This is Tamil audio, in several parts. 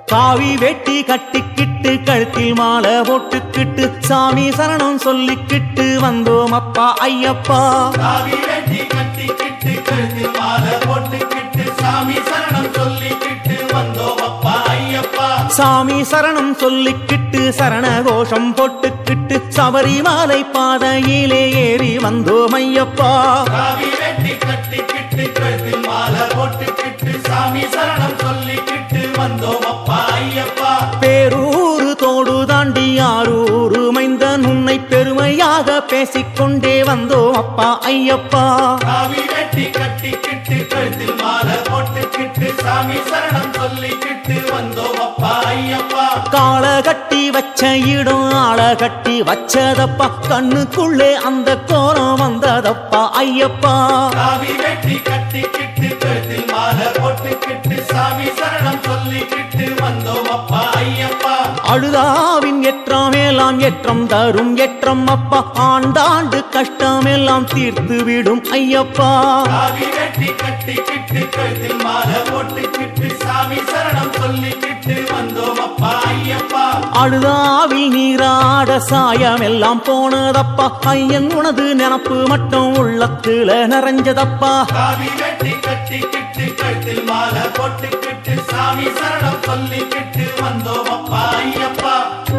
காவி வெட்டி கட்டிக்கிட்டு கழுத்தில் மாலை போட்டுக்கிட்டு சாமி சரணம் சொல்லிக்கிட்டு வந்தோம் அப்பா ஐயப்பா. காவி வெட்டி கட்டிக்கிட்டு கழுத்தில் மாலை போட்டுக்கிட்டு சாமி சரணம் சொல்லிக்கிட்டு வந்தோம் அப்பா ஐயப்பா. சாமி சரணம் சொல்லிக்கிட்டு சரண கோஷம் போட்டுக்கிட்டு சபரிமலை பாதையிலே ஏறி வந்தோம் ஐயப்பா. காவி வெட்டி கட்டிக்கிட்டு கழுத்தில் மாலை போட்டுக்கிட்டு சாமி சரணம் சொல்லிக்கிட்டு வந்தோம் அப்பா ஐயப்பா. பேரூரு தோடு தாண்டி ஆரூரு மைந்தன் உன்னை பெருமையாக பேசிக்கொண்டே வந்தோம் அப்பா ஐயப்பா. காவி வெட்டி கட்டிக்கிட்டு கழுத்தில் மாலை போட்டுக்கிட்டு சாமி சரணம் சொல்லிக்கிட்டு வந்தோம் அப்பா ஐயப்பா. கால கட்டி வச்ச இடம் ஆள கட்டி வச்சதப்பா கண்ணுக்குள்ளே அந்த கோலம் வந்ததப்பா ஐயப்பா. காவி வெட்டி கட்டிக்கிட்டு கழுத்தில் மாலை போட்டுக்கிட்டு சாமி சரணம் சொல்லிக்கிட்டு வந்தோம் அப்பா ஐயப்பா. அழுதாவின் ஏற்றமெல்லாம் ஏற்றம் தரும் ஏற்றம் அப்பா ஆண்டாண்டு கஷ்டமெல்லாம் தீர்த்து விடும் ஐயப்பா. காவி வெட்டி கட்டிக்கிட்டு கழுத்தில் மாலை போட்டுக்கிட்டு சாமி சரணம் சொல்லிக்கிட்டு வந்தோம் அப்பா ஐயப்பா. அழுதாவில் நீராட சாயம் எல்லாம் போனதப்பா ஐயன் உனது நினப்பு மட்டும் உள்ளத்துல நிறைஞ்சதப்பா. காவி வெட்டி கட்டிக்கிட்டு கழுத்தில் மாலை போட்டுக்கிட்டு சாமி சரணம் சொல்லிக்கிட்டு வந்தோம் அப்பா ஐயப்பா.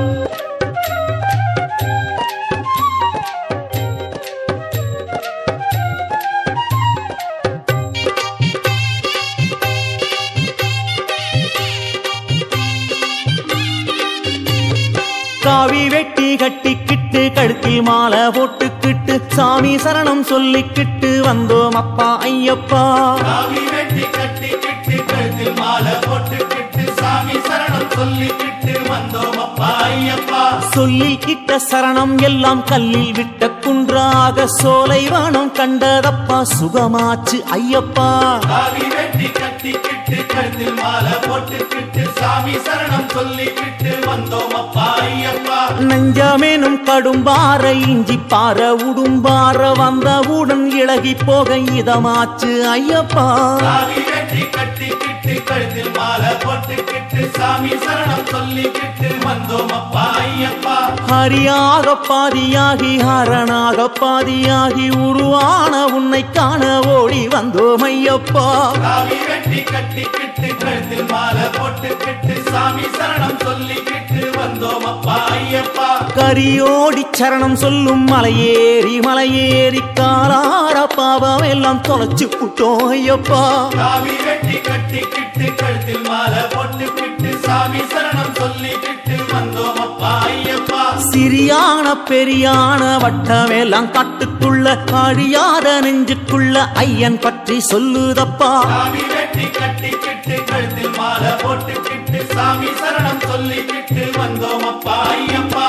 காவி வெட்டி கட்டிக்கிட்டு கழுத்தில் மாலை போட்டுக்கிட்டு சாமி சரணம் சொல்லிக்கிட்டு வந்தோம் அப்பா ஐயப்பா. காவி வெட்டி கட்டிக்கிட்டு கழுத்தில் மாலை போட்டுக்கிட்டு சாமி சரணம் சொல்லிக்கிட்டு வந்தோம் அப்பா ஐயப்பா. சொல்லிக்கிட்ட சரணம் எல்லாம் கல்லில் விட்ட குன்றாக சோலைவனம் கண்டதப்பா சுகமாச்சு ஐயப்பா. காவி வெட்டி கட்டிக்கிட்டு கழுத்தில் மாலை போட்டுக்கிட்டு சாமி சரணம் சொல்லிக்கிட்டு வந்தோம் அப்பா ஐயப்பா. நஞ்சமேனும் கடும்பார இஞ்சி பார உடும்பார வந்தவுடன் இழகி போக இதமாச்சு ஐயப்பா. காவி வெட்டி கட்டிக்கிட்டு கழுத்தில் மாலை போட்டுக்கிட்டு சாமி சரணம் சொல்லிக்கிட்டு வந்தோம் அப்பா ஐயப்பா. ஹரியாக பாதியாகி ஹரனாக பாதியாகி உருவான உன்னை காண ஓடி வந்தோம் ஐயப்பா. காவி வெட்டி கட்டிக்கிட்டு கழுத்தில் மாலை போட்டுக்கிட்டு சாமி சரணம் சொல்லிக்கிட்டு வந்தோம் அப்பா ஐயப்பா. கரியோடி சரணம் சொல்லும் மலையேறி மலையேறி காலார பாவம் எல்லாம் தொலைச்சு புட்டோம் ஐயப்பா. காவி வெட்டி கட்டிக்கிட்டு கழுத்தில் மாலை போட்டுக்கிட்டு சாமி சரணம் சொல்லிக்கிட்டு வந்தோம் அப்பா ஐயப்பா. சிறியான பெரியான வட்டமெல்லாம் காட்டுக்குள்ள அழியாத நெஞ்சுக்குள்ள ஐயன் பற்றி சொல்லுதப்பா. காவி வெட்டி கட்டிக்கிட்டு கழுத்தில் மாலை போட்டுக்கிட்டு சாமி சரணம் சொல்லிக்கிட்டு வந்தோம் அப்பா ஐயப்பா.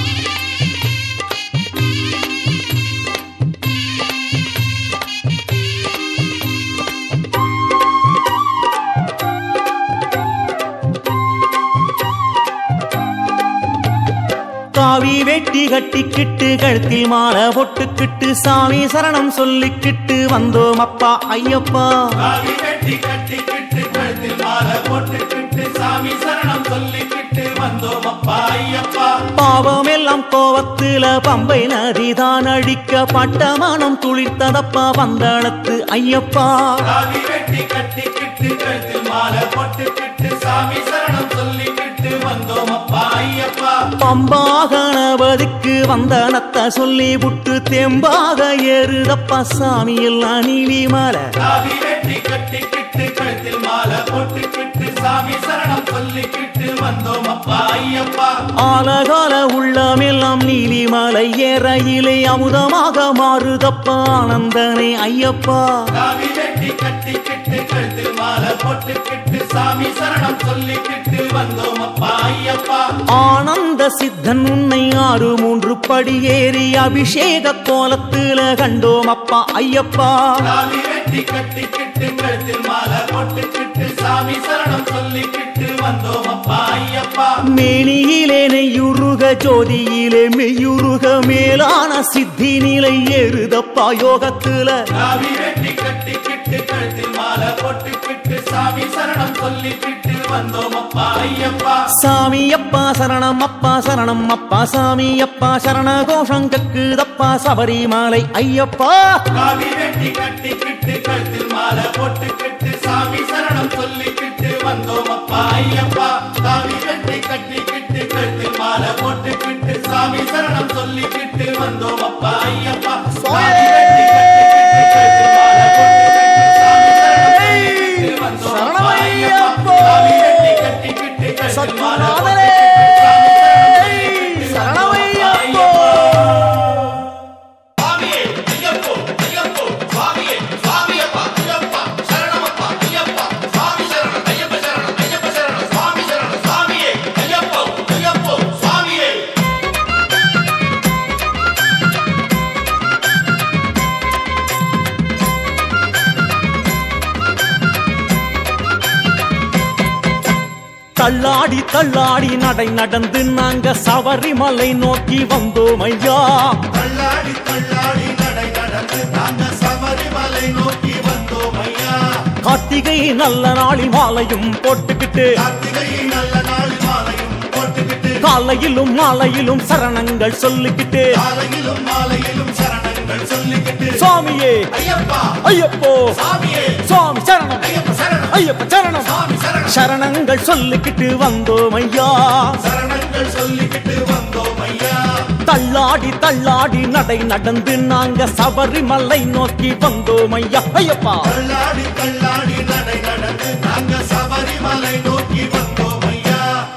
காவி வெட்டி கட்டிக்கிட்டு கழுத்தில் மாலை போட்டுக்கிட்டு சாமி சரணம் சொல்லிக்கிட்டு வந்தோம் அப்பா ஐயப்பா. காவி வெட்டி கட்டிக்கிட்டு கழுத்தில் மாலை போட்டுக்கிட்டு சாமி சரணம் சொல்லிக்கிட்டு வந்தோம் அப்பா ஐயப்பா. பாவம் எல்லாம் கோவத்துல பம்பை நதிதான் அழிக்க பட்டமானம் துளிர்த்ததப்பா வந்தளத்து ஐயப்பா. காவி வெட்டி கட்டிக்கிட்டு கழுத்தில் மாலை போட்டுக்கிட்டு சாமி சரணம் சொல்லிக்கிட்டு வந்தோம் அப்பா ஐயப்பா. பம்பா கணபதிக்கு வந்தனத்த சொல்லி விட்டு தெம்பாக ஏறுதப்பா சாமி எல்லாம் நீலி மலை. காவி வெட்டி கட்டிக்கிட்டு கழுத்தில் மாலை போட்டுக்கிட்டு சாமி சரணம் சொல்லிக்கிட்டு வந்தோம் அப்பா ஐயப்பா. ஆலகால உள்ளமெல்லாம் நீலி மலை ஏறையிலே அமுதமாக மாறுதப்பா ஆனந்தனே ஐயப்பா. காவி வெட்டி கட்டிக்கிட்டு கழுத்தில் மாலை போட்டுக்கிட்டு சாமி சரணம் சொல்லிக்கிட்டு வந்தோம் அப்பா ஐயப்பா. ஆனந்த சித்தன் உன்னை 6 படி ஏறி அபிஷேக கோலத்துல கண்டோம் அப்பா ஐயப்பா. காவி வெட்டி கட்டிக்கிட்டு கழுத்தில் மாலை போட்டுக்கிட்டு சாமி சரணம் சொல்லிக்கிட்டு வந்தோம் அப்பா ஐயப்பா. மேனியிலே நெய்யுருக ஜோதியிலே மெய்யுருக மேலான சித்தி நிலை ஏறுதப்பா யோகத்துல. காவி வெட்டி கட்டிக்கிட்டு கழுத்தில் மாலை போட்டுக்கிட்டு சாமி சரணம் சொல்லிக்கிட்டு வந்தோம் அப்பா ஐயப்பா. சாமி அப்பா சரணம் அப்பா சரணம் அப்பா சாமி அப்பா சரண கோஷம் கேக்குதப்பா சபரிமலை ஐயப்பா. காவி வெட்டி கட்டிக்கிட்டு கழுத்தில் மாலை போட்டுக்கிட்டு சாமி சரணம் சொல்லிக்கிட்டு வந்தோம் அப்பா ஐயப்பா. காவி வெட்டி கட்டிக்கிட்டு கழுத்தில் மாலை போட்டுக்கிட்டு சாமி சரணம் சொல்லிக்கிட்டு வந்தோம் அப்பா ஐயப்பா. காவி வெட்டி கட்டிக்கிட்டு கழுத்தில் மாலை போட்டுக்கிட்டு சாமி சரணம் சொல்லிக்கிட்டு வந்தோம் அப்பா ஐயப்பா. காவி வெட்டி கட்டிக்கிட்டு கழுத்தில் மாலை போட்டுக்கிட்டு சாமி சரணம் சொல்லிக்கிட்டு வந்தோம் அப்பா தள்ளாடி தள்ளாடி நடை நடந்து நாங்க சபரிமலை நோக்கி வந்தோம் ஐயா. தள்ளாடி தள்ளாடி நடை நடந்து நாங்க சபரிமலை நோக்கி வந்தோம் ஐயா. கார்த்திகை நல்ல நாளில் மாலையும் போட்டுக்கிட்டு கார்த்திகை நல்ல நாளில் மாலையும் போட்டுக்கிட்டு காலையிலும் மாலையிலும் சரணங்கள் சொல்லிக்கிட்டு காலையிலும் மாலையிலும் சரணங்கள் சொல்லிக்கிட்டு சுவாமியே ஐயப்பா ஐயப்போ சாமியே சுவாமி சரணம் ஐயப்ப சரணம் ஐயப்ப சரணம் சாமி சரணம் சரணங்கள் சொல்லிக்கிட்டு வந்தோம் ஐயா. சரணங்கள் சொல்லிக்கிட்டு வந்தோம் ஐயா. தள்ளாடி தள்ளாடி நடை நடந்து நாங்க சபரிமலை நோக்கி வந்தோம் ஐயா ஐயப்பா. தள்ளாடி தள்ளாடி நடை நடந்து நாங்க சபரிமலை நோக்கி வந்தோம் ஐயா.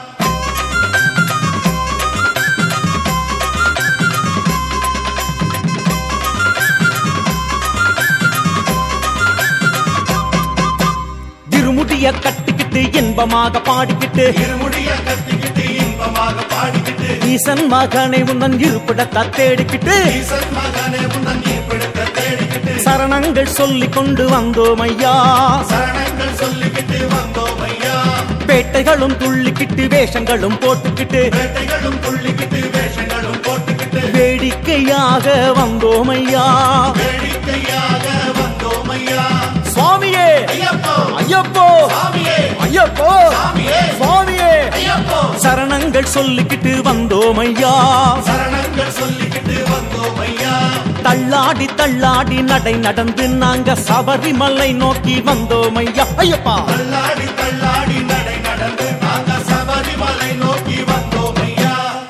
இருமுடிய கட்டிக்கிட்டு இன்பமாக பாடிக்கிட்டு இருமுடிய கட்டிக்கிட்டு இன்பமாக பாடிக்கிட்டு ஈசன் மகனை உந்தன் இருப்பிடத்தை தேடிக்கிட்டு ஈசன் மகனே உந்தன் ஈர்ப்பிடத்தை தேடிக்கிட்டு சரணங்கள் சொல்லிக் கொண்டு வந்தோம் ஐயா. சரணங்கள் சொல்லிக்கிட்டு வந்தோம் ஐயா. பேட்டைகளும் துள்ளிக்கிட்டு வேஷங்களும் போட்டுக்கிட்டு வேட்டைகளும் துள்ளிக்கிட்டு வேஷங்களும் போட்டுக்கிட்டு வேடிக்கையாக வந்தோம் ஐயா. வேடிக்கையாக வந்தோம் ஐயா. சுவாமியே ஐயப்போ ஐயப்போ சாமியே ஐயப்போ சாமியே சுவாமியே ஐயப்போ சரணங்கள் சொல்லிக்கிட்டு வந்தோம் ஐயா. சரணங்கள் சொல்லிக்கிட்டு வந்தோம் ஐயா. தள்ளாடி தள்ளாடி நடை நடந்து நாங்க சபரிமலை நோக்கி வந்தோம் ஐயா ஐயப்பா. தள்ளாடி தள்ளாடி நடை நடந்து நாங்க சபரிமலை நோக்கி வந்தோம் ஐயா.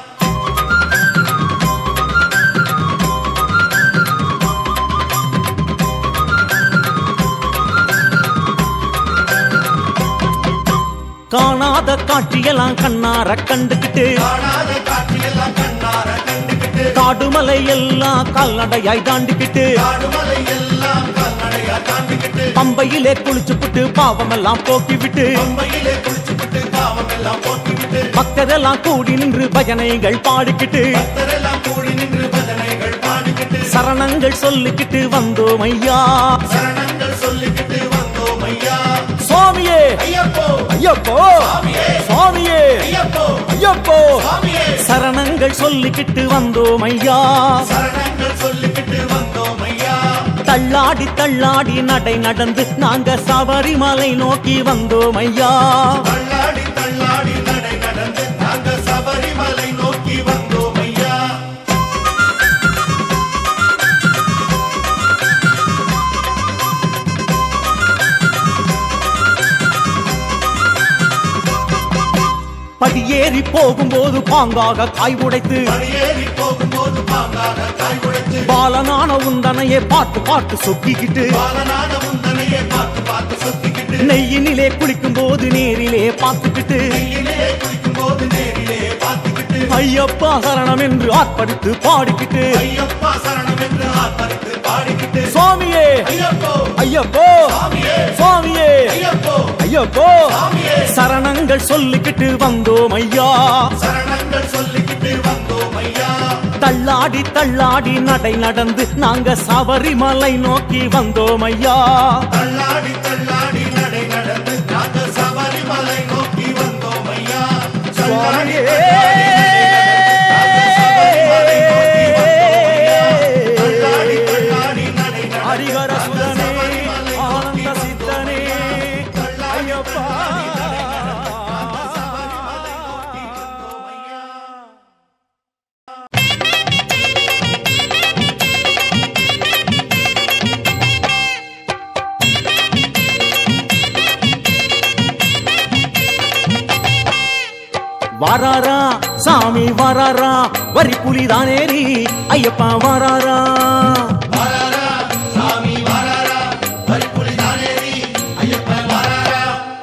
காணாத காட்சியெல்லாம் கண்ணார கண்டுகிட்டு காணாத காட்சியெல்லாம் கண்ணார கண்டுகிட்டு காடுமலை எல்லாம் கால்நடையாய் தாண்டிக்கிட்டு காடுமலை எல்லாம் கால்நடையா தாண்டிக்கிட்டு பம்பையிலே குளிச்சுப்புட்டு பாவமெல்லாம் போக்கிவிட்டு பம்பையிலே குளிச்சுக்கிட்டு பாவம் எல்லாம் போக்கிவிட்டு பக்தரெல்லாம் கூடி நின்று பஜனைகள் பாடிக்கிட்டு பக்தரெல்லாம் கூடி நின்று பஜனைகள் பாடிக்கிட்டு சரணங்கள் சொல்லிக்கிட்டு வந்தோம் ஐயா. சரணங்கள் சொல்லிக்கிட்டு வந்தோம் ஐயா. சுவாமியே ஐயப்போ ஐயப்போ சாமியே சுவாமியே ஐயப்போ ஐயப்போ சாமியே சரணங்கள் சொல்லிக்கிட்டு வந்தோம் ஐயா. சரணங்கள் சொல்லிக்கிட்டு வந்தோம் ஐயா. தள்ளாடி தள்ளாடி நடை நடந்து நாங்க சபரிமலை நோக்கி வந்தோம் ஐயா. தள்ளாடி தள்ளாடி நடை நடந்து நாங்க சபரிமலை நோக்கி வந்தோம் ஐயா. படியேறி போகும்போது பாங்காக காய் உடைத்து படியேறி போகும்போது பாங்காக காய் உடைத்து பாலனான உந்தனையே பார்த்து பார்த்து சொக்கிக்கிட்டு பாலனான உந்தனையே பார்த்து பார்த்து சொத்திக்கிட்டு நெய்யினிலே குளிக்கும் போது நேரிலே பார்த்துக்கிட்டு நெய்யிலே குளிக்கும் போது நேரிலே பார்த்துக்கிட்டு ஐயப்பா சரணம் என்று ஆர்ப்பரித்து பாடிக்கிட்டு ஐயப்பா சரணம் என்று ஆர்ப்பரித்து பாடிக்கிட்டு சுவாமியே ஐயப்போ ஐயப்போ சாமியே சுவாமியே ஐயப்போ ஐயப்போ சாமியே சரணங்கள் சொல்லிக்கிட்டு வந்தோம் ஐயா. சரணங்கள் சொல்லிக்கிட்டு வந்தோம் ஐயா. தள்ளாடி தள்ளாடி நடை நடந்து நாங்க சபரிமலை நோக்கி வந்தோம் ஐயா. தள்ளாடி தள்ளாடி நடை நடந்து நாங்க சபரிமலை நோக்கி வந்தோம் ஐயா. தள்ளாடி தள்ளாடி தள்ளாடி நடை நடந்து ஹரிஹர சுதனே சபரிமலை நோக்கி ஆனந்த சித்தனே தள்ளாடி வாராரா சாமி வாராரா வரி புலிதானேரி ஐயப்பா வாராரா வாராரா சாமி வாராரா வரி புலிதானேரி ஐயப்பா வாராரா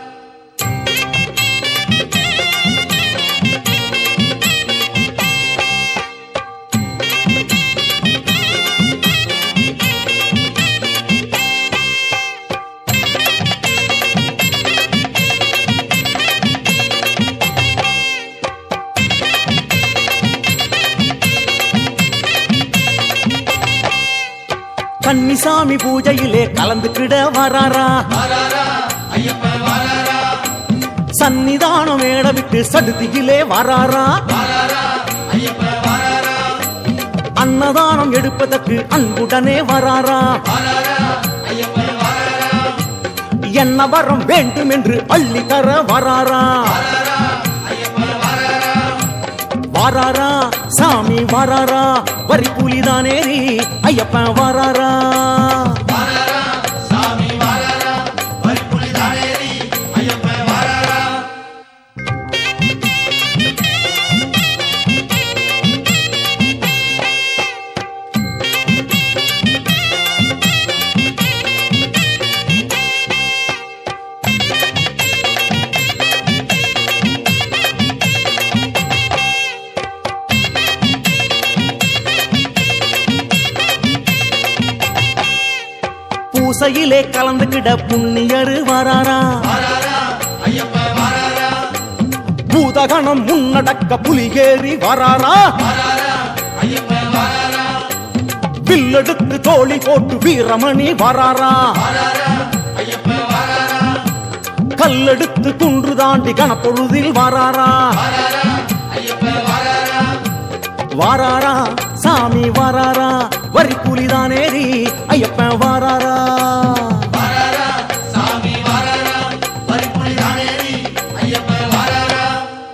கன்னிசாமி பூஜையிலே கலந்துக்கிட வராரா வாராரா ஐயப்பா வாராரா சன்னிதானம் மேட விட்டு சடுதியிலே வராரா வாராரா ஐயப்பா வாராரா அன்னதானம் எடுப்பதற்கு அன்புடனே வராரா வாராரா ஐயப்பா வாராரா என்ன வரம் வேண்டும் என்று அள்ளி தர வராரா வாராரா ஐயப்பா வாராரா வாராரா சாமி வாராரா வரி புலிதானேரி ஐயப்பா வாராரா வாராரா சாமி வாராரா வரி புலிதானேரி ஐயப்பா வாராரா பூசையிலே கலந்துக்கிட புண்ணியரு வராரா வாராரா ஐயப்பா வாராரா பூதகணம் முன்னடக்க புலிகேறி வராரா வாராரா ஐயப்பா வாராரா வில்லெடுத்து தோழி போட்டு வீரமணி வராரா வாராரா ஐயப்பா வாராரா கல்லெடுத்து குன்று தாண்டி கணப்பொழுதில் வராரா வாராரா ஐயப்பா வாராரா வாராரா சாமி வாராரா வரி புலிதானேரி ஐயப்ப வாராரா வாராரா சாமி வாராரா வரி புலிதானேரி ஐயப்பா வாராரா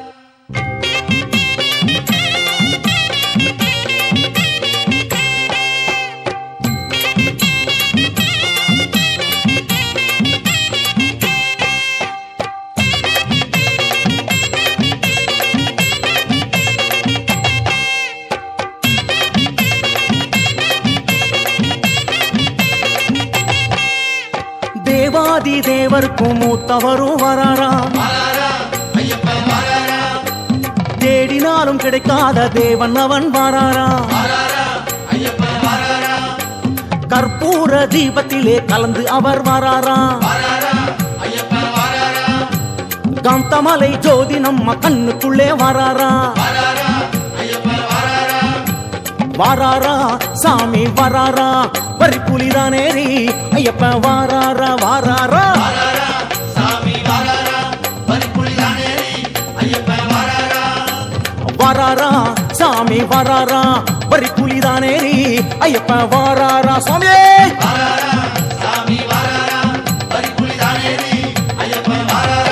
தேவாதி தேவர்க்கும் மூத்தவரும் வராரா வாராரா ஐயப்பா வாராரா தேடினாலும் கிடைக்காத தேவன் அவன் வராரா வாராரா ஐயப்பா வாராரா கற்பூர தீபத்திலே கலந்து அவர் வராரா வாராரா ஐயப்பா வாராரா காந்தமலை ஜோதி நம்ம கண்ணுக்குள்ளே வராரா வாராரா ஐயப்பா வாராரா வாராரா சாமி வராரா வரி புலிதானேரி ஐயப்ப வாராரா வாராரா வாராரா சாமி வாராரா வரி புலிதானேரி ஐயப்பா வாராரா வராரா சாமி வராரா வரி புலிதானேரி ஐயப்ப வாராரா சுவாமியே வாராரா சாமி வாராரா வரி புலிதானேரி ஐயப்பா வாராரா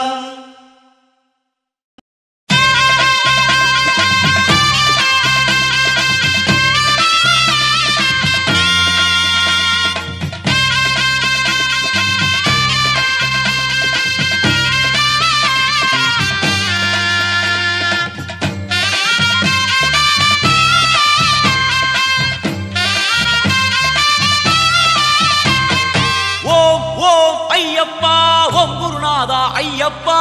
ஓம் ஓம் ஐயப்பா ஓம் குருநாதா ஐயப்பா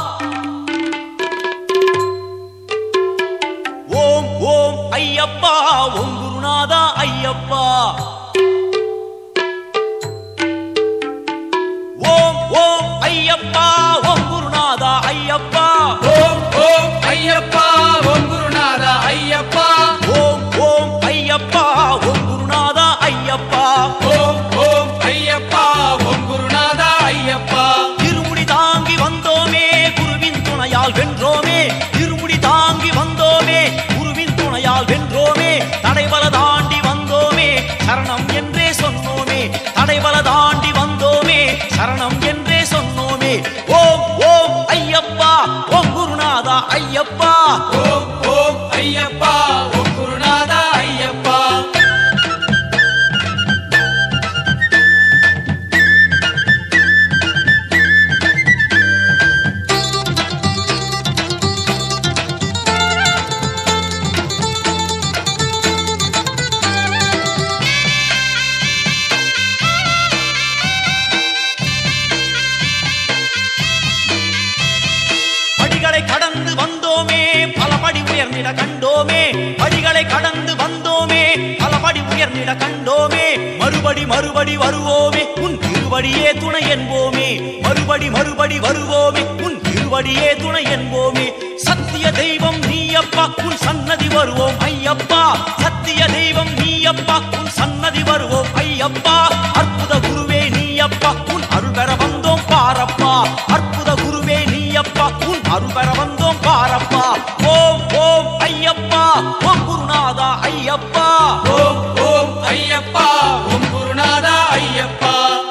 ஓம் ஓம் ஐயப்பா ஓம் குருநாதா ஐயப்பா ஓம் ஓம் ஐயப்பா ஓம் குருநாதா ஐயப்பா ஓம் ஓம் ஐயப்பா ஓம் குருநாதா ஐயப்பா ஓம் ஓம் ஐயப்பா ஓம் குருநாதா ஐயப்பா ஓம் ஓம் ஐயப்பா ஓம் குருநாதா ஐயப்பா இருமுடி தாங்கி வந்தோமே குருவின் துணையால் வென்றோமே இருமுடி தாங்கி வந்தோமே குருவின் துணையால் வென்றோமே தடைபல தாண்டி வந்தோமே சரணம் என்றே சொன்னோமே தடைபல தாண்டி வந்தோமே சரணம் என்றே சொன்னோமே ஓம் ஓம் ஐயப்பா ஓம் குருநாதா ஐயப்பா ஓம் ஓம் ஐயப்பா ஓம் குருநாதா ஐயப்பா உயர்ந்திட கண்டோமே படிகளை கடந்து வந்தோமே பலபடி உயர்ந்திட கண்டோமே மறுபடி மறுபடி வருவோமே உன் திருவடியே துணை என்போமே மறுபடி மறுபடி வருவோமே உன் திருவடியே துணை என்போமே சத்திய தெய்வம் நீயப்பா உன் சன்னதி வருவோம் ஐயப்பா சத்திய தெய்வம் நீயப்பா உன் சன்னதி வருவோம் ஐயப்பா அற்புத குருவே நீயப்பா உன் அருள் பெற வந்தோம் பாரப்பா அற்புத குருவே நீயப்பா உன் அருள் பெற வந்தோம் பாரப்பா ஓம் ஓம் ஐயப்பா ஓம் குருநாதா ஐயப்பா ஓம் ஓம் ஐயப்பா ஓம் குருநாதா ஐயப்பா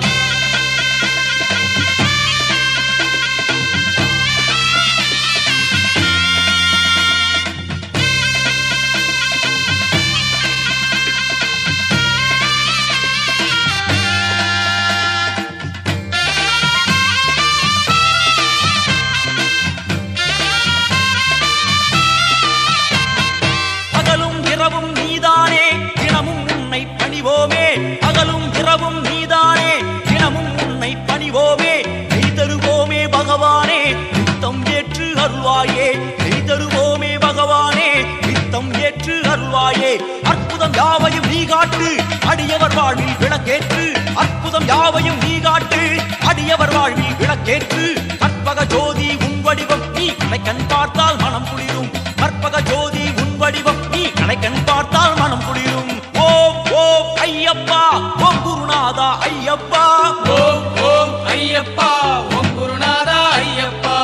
பகலும் இரவும் நீதானே தினமும் உன்னை பணிவோமே நெய் தருவோமே பகவானே நித்தம் ஏற்று அருள்வாயே நெய் தருவோமே பகவானே நித்தம் ஏற்று அருள்வாயே அற்புதம் யாவையும் நீ காட்டு அடியவர் வாழ்வில் விளக்கேற்று அற்புதம் யாவையும் நீ காட்டு அடியவர் வாழ்வில் விளக்கேற்று கற்பக ஜோதி உன் வடிவம் நீ கண் பார்த்தால் மனம் குளிரும் கற்பக ஜோதி உன் வடிவம் நீ கண் பார்த்தால் மனம் குளிரும் ஓம் ஓம் ஐயப்பா ஓம் குருநாதா ஐயப்பா ஓம் ஓம் ஐயப்பா ஓம் குருநாதா ஐயப்பா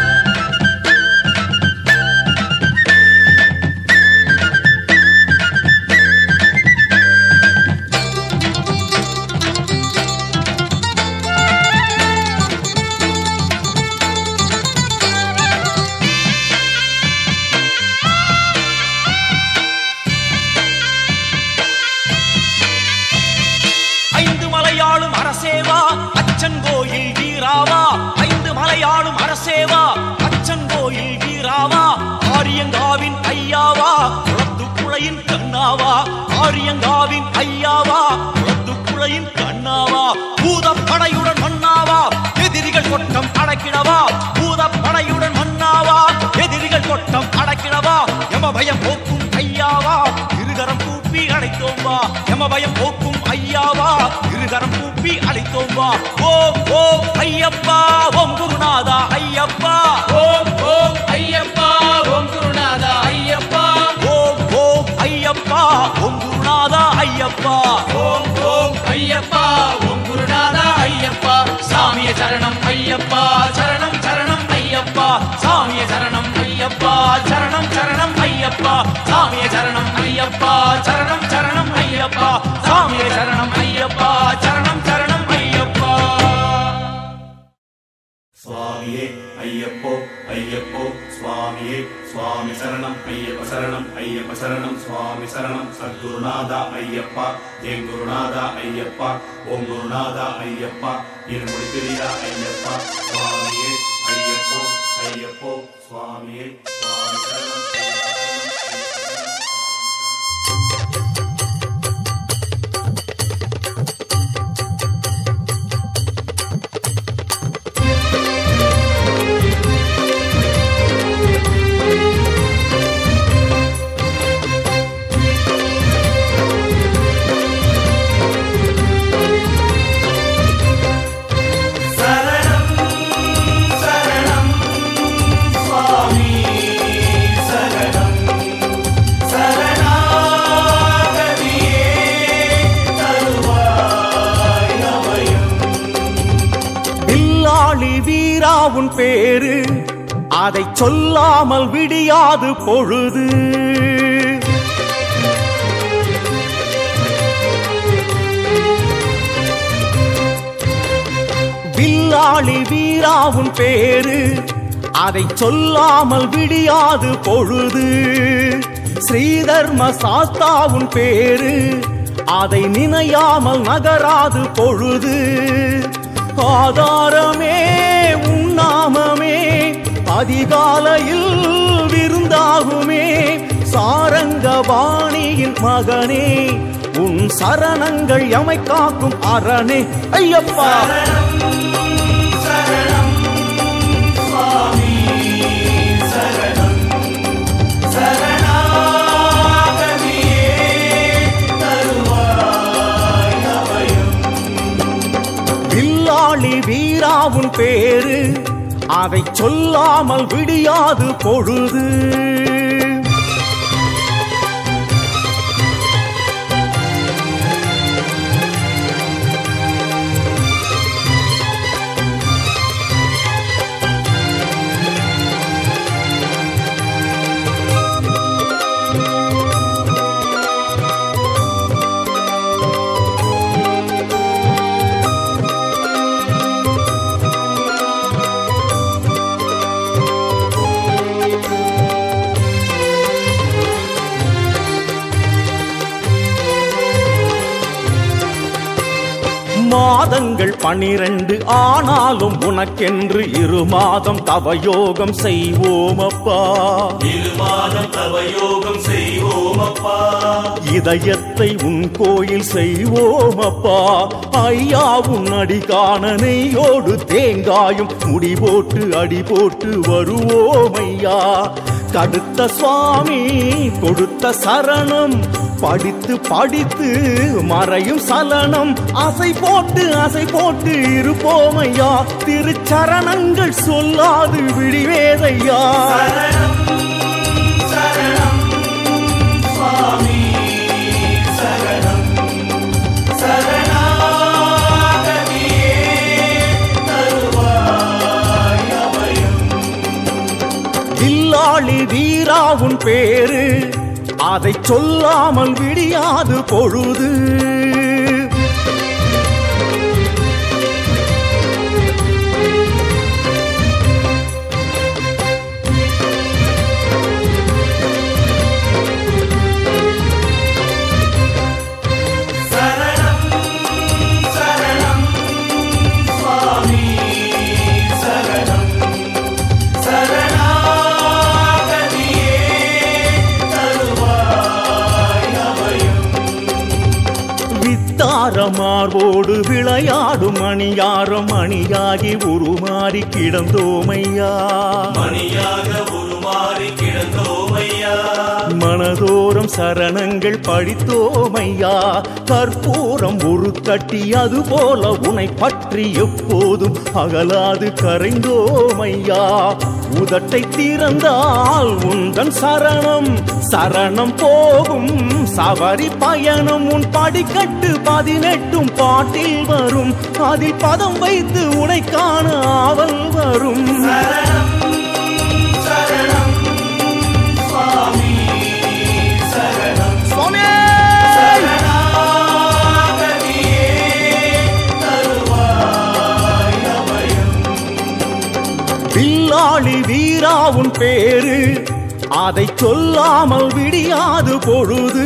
அரசேவா அச்சன் கோயில் வீராவா ஐந்து மலையாளும் அரசேவா அச்சன் கோயில் வீராவா ஆரியங்காவின் ஐயாவா குளத்துக்குளையின் கண்ணாவா ஆரியங்காவின் ஐயாவா குளத்துக்குளையின் கண்ணாவா பூதப்படையுடன் மன்னாவா எதிரிகள் கொட்டம் அடக்கிடவா பூதப்படையுடன் மன்னாவா எதிரிகள் கொட்டம் அடக்கிடவா எம பயம் போக்கும் ஐயாவா இருகரம் கூப்பி அழைத்தோம் வா எம பயம் போக்கும் ஐயாவா இருகரம் கூப்பி அழைத்தோம் வா ஓம் ஓம் ஐயப்பா ஓம் குருநாதா ஐயப்பா ஓம் ஓம் ஐயப்பா ஓம் குருநாதா ஐயப்பா ஓம் ஓம் ஐயப்பா ஓம் குருநாதா ஐயப்பா ஓம் ஓம் ஐயப்பா ஓம் குருநாதா ஐயப்பா சாமியே சரணம் ஐயப்பா சரணம் சரணம் ஐயப்பா சாமியே சரணம் ஐயப்பா சரணம் சரணம் ஐயப்பா சாமியே சரணம் ஐயப்பா சரணம் சரணம் ஐயப்பா சாமியே சரணம் ஐயப்பா சரணம் சரணம் ஐயப்பா சுவாமியே ஐயப்போ ஐயப்போ சுவாமியே சுவாமி சரணம் ஐயப்ப சரணம் சுவாமி சரணம் சத்குருநாதா ஐயப்பா என் குருநாதா ஐயப்பா ஓம் குருநாதா ஐயப்பா இருமுடி பிரியா ஐயப்பா சுவாமியே ஐயப்போ ஐயப்போ சுவாமியே சுவாமி சரணம் உன் பேரு அதை சொல்லாமல் விடியாது பொழுது வில்லாளி வீராவுன் பேரு அதை சொல்லாமல் விடியாது பொழுது ஸ்ரீதர்ம சாஸ்தாவுன் பேரு அதை நினையாமல் நகராது பொழுது ஆதாரமே உன்னாமமே அதிகாலையில் விருந்தாகுமே சாரங்கபாணியின் மகனே உன் சரணங்கள் எமை காக்கும் அரணே ஐயப்பா சரணம் சுவாமி சரணம் சரணம் உன் பேரு, அதை சொல்லாமல் விடியாது பொழுது. மாதங்கள் 12 ஆனாலும் உனக்கென்று 2 மாதம் தவயோகம் செய்வோம் அப்பா. 2 மாதம் தவயோகம் செய்வோம் அப்பா. இதயத்தை உன் கோயில் செய்வோம் அப்பா. ஐயா உன் அடி காண நெய்யோடு தேங்காயும் முடி போட்டு அடி போட்டு வருவோம் ஐயா. கடுத்த சுவாமி கொடுத்த சரணம் படித்து படித்து மறையும் சலனம். அசை போட்டு இருப்போம் ஐயா. திருச்சரணங்கள் சொல்லாது விடிவேதையா. சரணம் சுவாமி சரணம். சரணாகதியே தருவாய் அபயம். வில்லாளி வீரா உன் பேரு, அதை சொல்லாமல் விடியாது பொழுது. சரணம் சரணம் சுவாமி சரணம். சரணாகதியே தருவாய் அபயம். வித்தாரமார்வோடு விளையாடும் மணியாரம் அணியாகி உருமாறி கிடந்தோமையா. மணியாக உருமாறி கிடந்தோமையா. மனதோறும் சரணங்கள் படித்தோமையா. கற்பூரம் ஒரு கட்டி அது போல உனை பற்றி எப்போதும் அகலாது கரைந்தோமையா. உதட்டை திறந்தால் உந்தன் சரணம் சரணம் போகும் சவரி பயணம். உன் படிக்கட்டு 18 பாட்டில் வரும், அதில் பதம் வைத்து உனை காண ஆவல் வரும். சரணம் சரணம் சுவாமி சரணம். சரணாகதியே தருவாய் அபயம். வில்லாளி வீரா உன் பேரு, அதை சொல்லாமல் விடியாது பொழுது.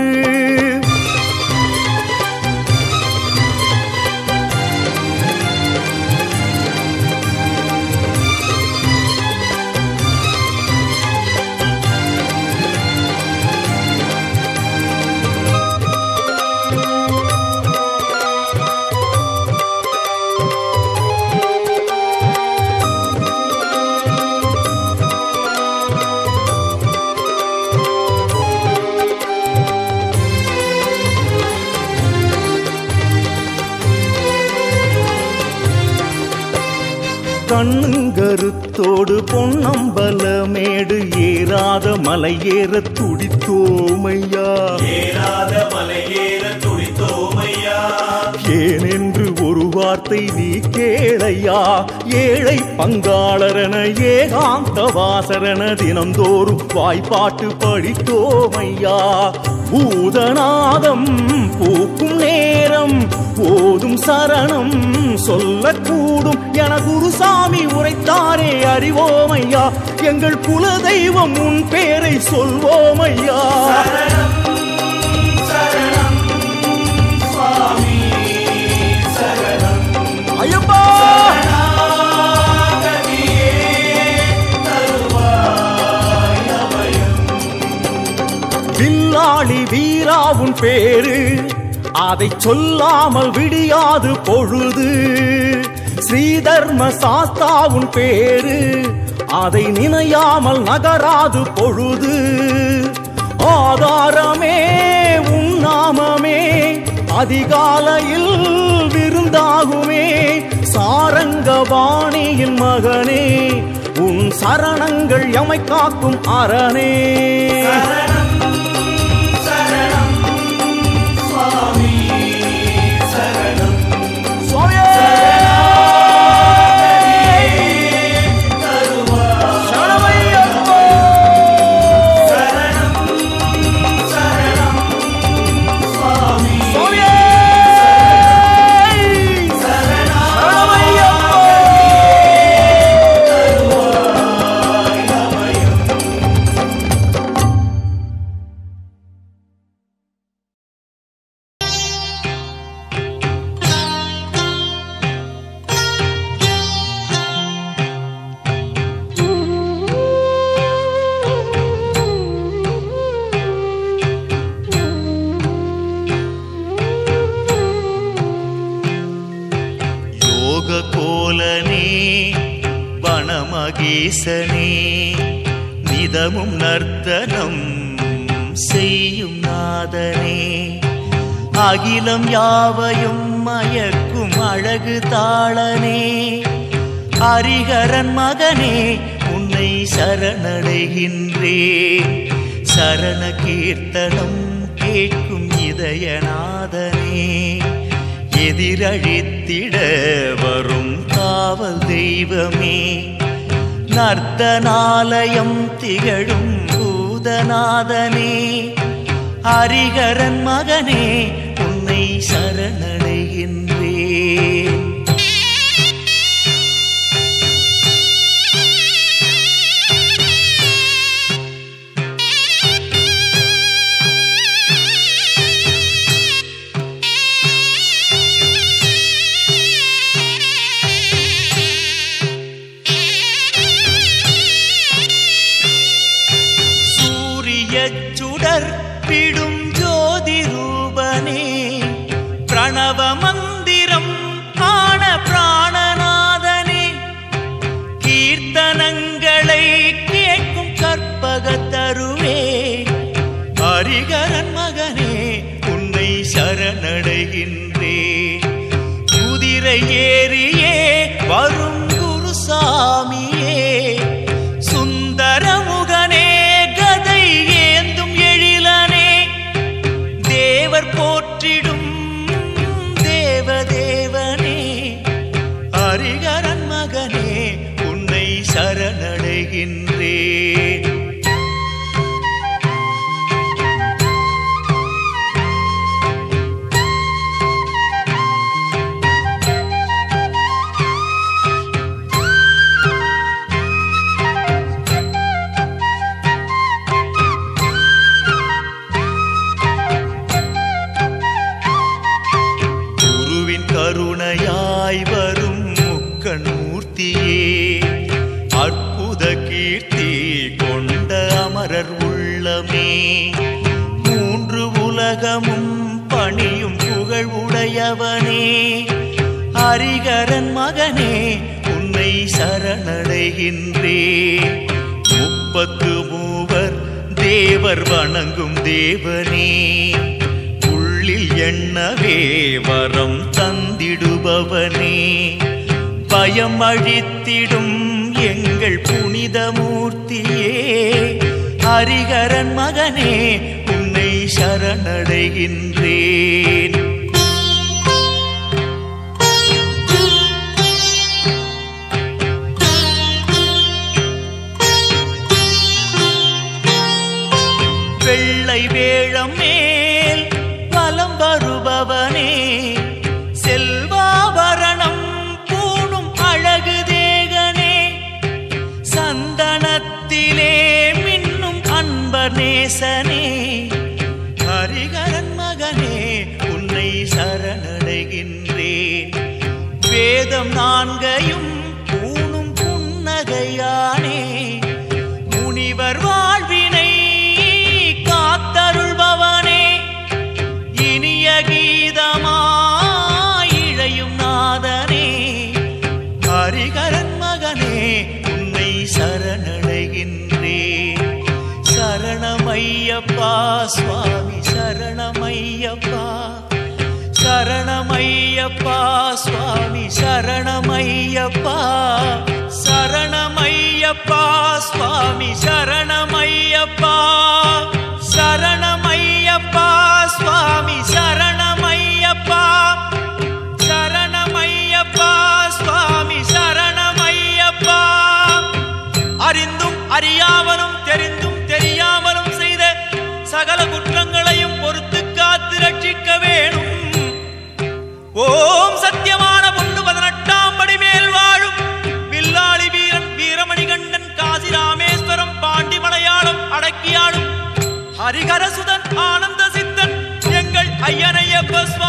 கண்ணுங்கருத்தோடு பொன்னம்பலமேடு ஏறாத மலை ஏற துடித்தோமையா. ஏறாத மலையேற துடித்தோமையா. ஏனென்று ஒரு வார்த்தை நீ கேளையா. ஏழை பங்காளரன ஏகாந்த வாசரன தினந்தோறும் வாய்ப்பாட்டு படித்தோமையா. பூதநாதம் பூக்கும் நேரம் ஓதும் சரணம் சொல்லக்கூடும் என குருசாமி உரைத்தாரே அறிவோமையா. எங்கள் குலதெய்வம் உன் பேரை சொல்வோமையா. சரணம் சரணம் சுவாமி சரணம். ஐயப்பா சரணாகதியே தருவாய் அபயம். வில்லாளி வீரா உன் பேரு, அதை சொல்லாமல் விடியாது பொழுது. ஸ்ரீதர்ம சாஸ்தா உன் பேரு, அதை நினையாமல் நகராது பொழுது. ஆதாரமே உன் நாமமே அதிகாலையில் விருந்தாகுமே. சாரங்கபாணியின் மகனே உன் சரணங்கள் எமை காக்கும் அரணே. சரணம் சரணம் சுவாமி சரணம் சுவாமியே வனமகேசனே நிதமும் நர்த்தனம் செய்யும் நாதனே அகிலம் யாவையும் மயக்கும் அழகு தாளனே ஹரிஹரன் மகனே உன்னை சரணடைகின்றேன் சரண கீர்த்தனம் கேட்கும் இதயநாதனே எதிரழித்திட வரும் காவல் தெய்வமே நர்த்தனாலயம் திகழும் பூதநாதனே ஹரிஹரன் மகனே உன்னை சரணடைகின்றேன். பிடும் ஜோதி ரூபனே பிரணவ மந்திரம் ஆன பிராணநாதனே கீர்த்தனங்களை கேட்கும் கற்பக தருவே ஹரிஹரன் மகனே உன்னை சரணடைகின்றேன் குதிரை ஏறியே வரும் குருசாமியே சுந்தரமுகனே கதை ஏந்தும் எழிலனே தேவர் போற்றிடும் தேவதேவனே ஹரிஹரன் மகனே உன்னை சரணடைகின்றேன். கருணையாய் வரும் முக்கண் மூர்த்தியே அற்புத கீர்த்தி கொண்ட அமரர் உள்ளமே மூன்று உலகமும் பணியும் புகழ் உடையவனே ஹரிஹரன் மகனே உன்னை சரணடைகின்றேன் 33 தேவர் வணங்கும் தேவனே எண்ணவே வரம் தந்திடுபவனே பயம் அழித்திடும் எங்கள் புனித மூர்த்தியே ஹரிஹரன் மகனே உன்னை சரணடைகின்றேன். வெள்ளை வேழம் மேல் வலம் வருபவனே செல்வாபரணம் பூணும் அழகு தேகனே சந்தனத்திலே மின்னும் அன்பர் நேசனே ஹரிஹரன் மகனே உன்னை சரணடைகின்றேன். வேதம் 4 பூணும் புன்னகையானே முனிவர் வாழ்வினை காத்தருள்பவனே இனிய கீதமாயிழையும் நாதனே ஹரிஹரன் மகனே உன்னை சரணடைகின்றேன். சரணமையப்பா சுவாமி சரணமையப்பா சரணமையப்பா சரணமையப்பா சுவாமி சரணமையப்பா சரணமையப்பா சுவாமி சரணமையப்பா சரணமையப்பா சுவாமி சரணமையப்பா சரணமையப்பா சுவாமி சரணமையப்பா அறிந்தும் அறியாமலும் தெரிந்தும் தெரியாமலும் செய்த சகல குற்றங்களையும் பொறுத்து காத்து ரட்சிக்க வேணும். ஓம் சத்தியமான பொண்ணு 18ஆம் படி மேல் வாழும் வில்லாளி வீரன் வீரமணிகண்டன் காசி ராமேஸ்வரம் பாண்டி மலையாளம் அடக்கியாளும் ஹரிகரசுதன் ஆனந்த சித்தன் எங்கள் ஐயனையப்ப